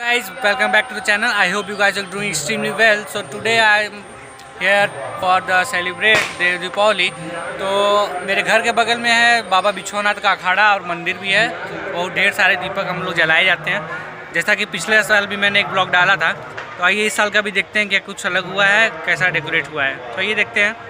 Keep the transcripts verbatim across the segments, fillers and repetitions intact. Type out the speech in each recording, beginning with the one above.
Guys, welcome back to the channel. I hope you guys are doing extremely well. So today I am here for the celebrate देव दीपावली। तो मेरे घर के बगल में है बाबा बिछोनाथ का अखाड़ा और मंदिर भी है। और ढेर सारे दीपक हम लोग जलाए जाते हैं। जैसा कि पिछले साल भी मैंने एक ब्लॉग डाला था, तो आइए इस साल का भी देखते हैं कि कुछ अलग हुआ है, कैसा डेकोरेट हुआ है। तो ये देखते हैं।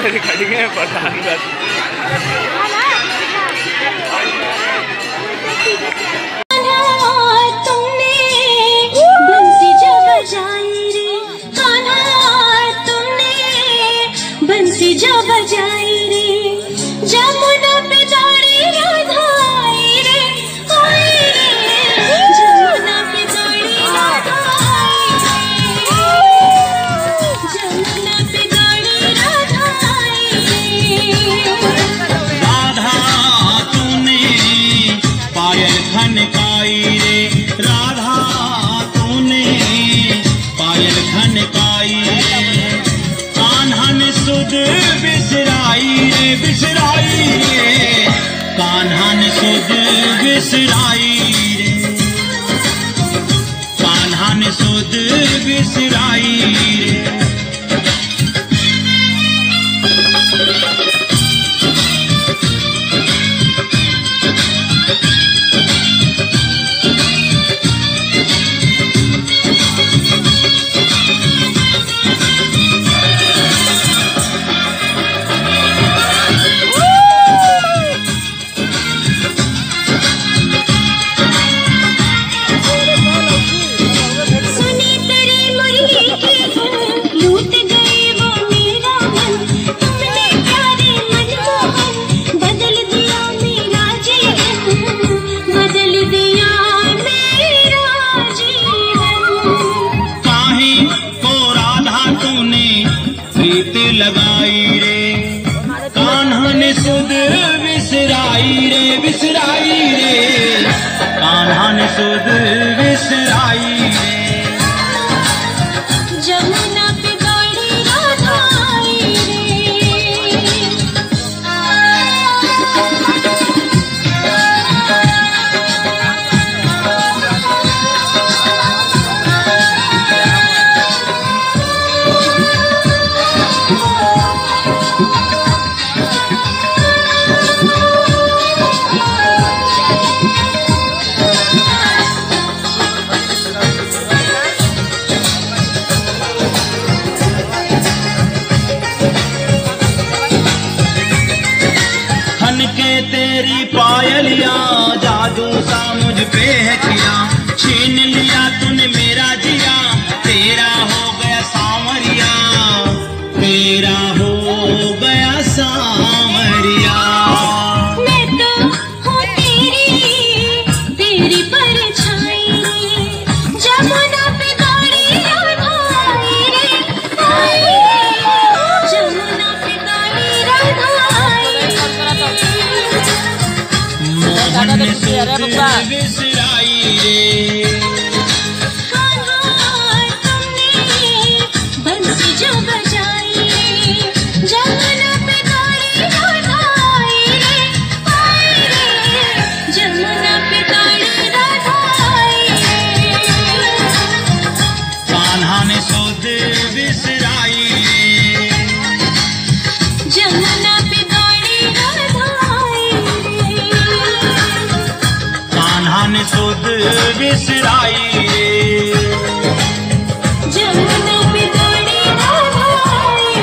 मेरी खड़ी है प्रधानगढ़। बंसी जो बजाई रे जमुना पे दौड़ी राधा आई रे, आई रे जमुना पे दौड़ी राधा आई रे, जमुना पे दौड़ी राधा आई रे। राधा तूने पायल खनकाई रे, राधा तूने पायल खनकाई रे, कान्हा ने सुध बिसराई रे, बिसराई रे, कान्हा ने सुध बिसराई रे, कान्हा ने सुध बिसराई रे। लगाई रे, कान्हा ने सुध बिसराई रे, बिसराई रे, कान्हा ने सुध बिसराई रे। जमुना पे दौड़ी राधा आई रे। तेरी पायलिया जादू सा मुझ पे है किया, छीन लिया तूने मेरा जिया, तेरा हो गया सांवरिया, तेरा हो गया सांवरिया। मैं तो हूँ तेरी, तेरी परछाई रे, जमुना पे दौड़ी राधा आई रे, आई रे जमुना पे दौड़ी राधा आई रे। मोहन ने सुध बिसराई रे, बंसी जो बजाई रे जमुना पे दौड़ी राधा आई रे, आई रे जमुना पे दौड़ी राधा आई रे। कान्हा ने सुध बिसराई रे, जमुना पे दौड़ी राधा आई रे, कान्हा ने सुध बिसराई रे। जमुना पे दौड़ी राधा आई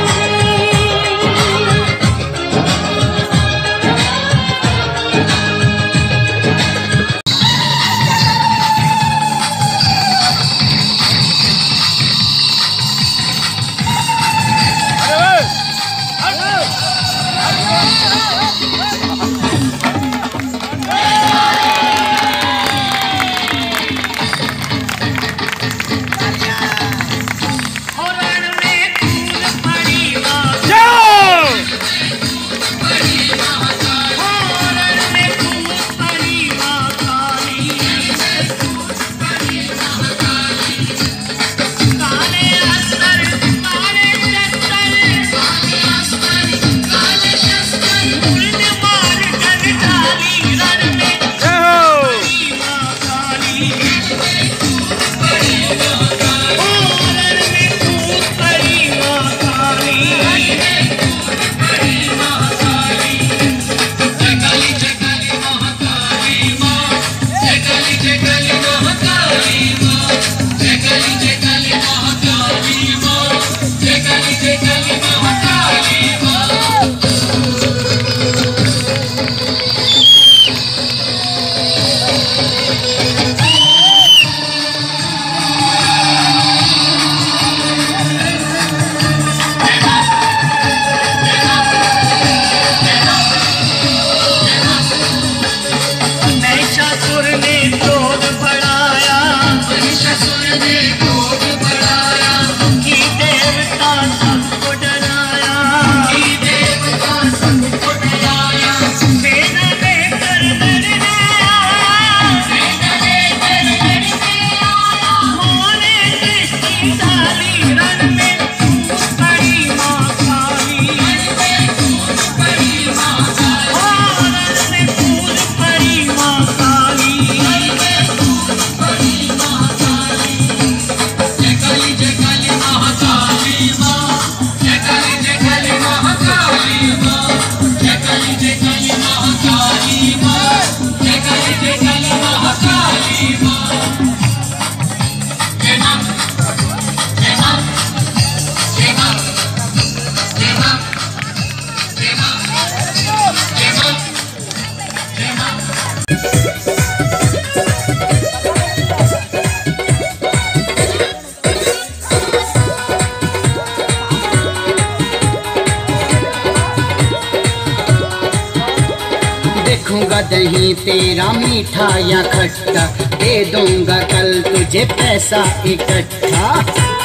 दही तेरा मीठा या खट्टा, दे दूंगा कल तुझे पैसा इकट्ठा।